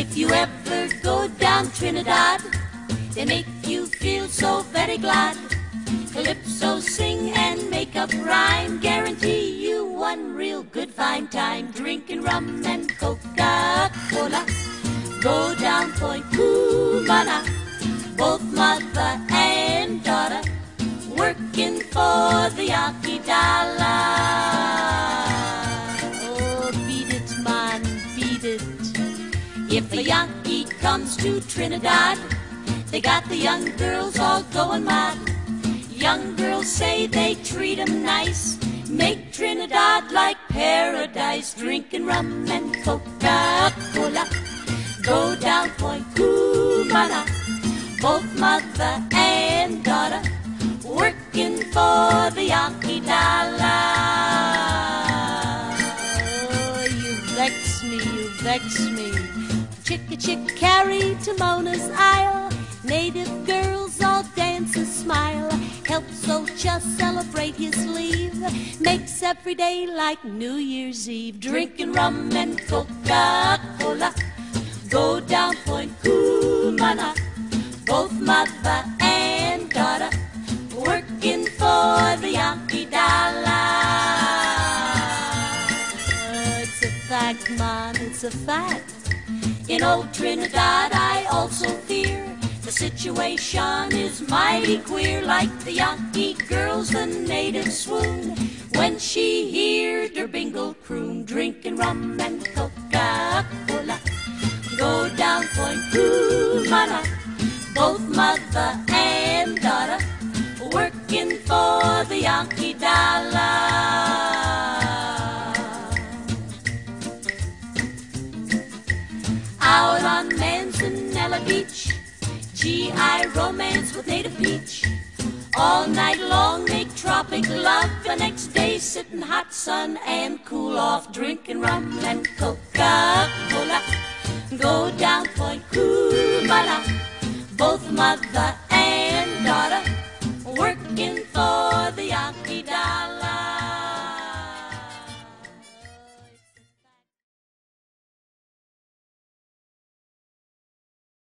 If you ever go down Trinidad, they make you feel so very glad. Calypso sing and make up rhyme, guarantee you one real good fine time. Drinking rum and Coca Cola, go down Point Cumana, both mother and daughter, working for the Yankee dollar. Oh, beat it, man, beat it. If a Yankee comes to Trinidad, they got the young girls all going mad. Young girls say they treat 'em nice, make Trinidad like paradise. Drinking rum and Coca Cola, go down Point Cumana, both mother and daughter, working for the Yankee dollar. Oh, you vex me, you vex me. Chick carry to Mona's Isle, native girls all dance and smile. Helps Ocha celebrate his leave, makes every day like New Year's Eve. Drinking rum and Coca Cola, go down Point Cumana, both mother and daughter, working for the Yankee dollar. It's a fact, man, it's a fact. In old Trinidad I also fear the situation is mighty queer. Like the Yankee girls, the natives swoon when she heard her bingle croon. Drinking rum and Coca Cola, go down Point Cumana, both mother and daughter, working for the Yankee dollar. Out on Manzanella Beach, GI romance with native peach. All night long make tropic love, the next day sit in hot sun and cool off. Drinking rum and Coca Cola, go down Point Cumana, both mother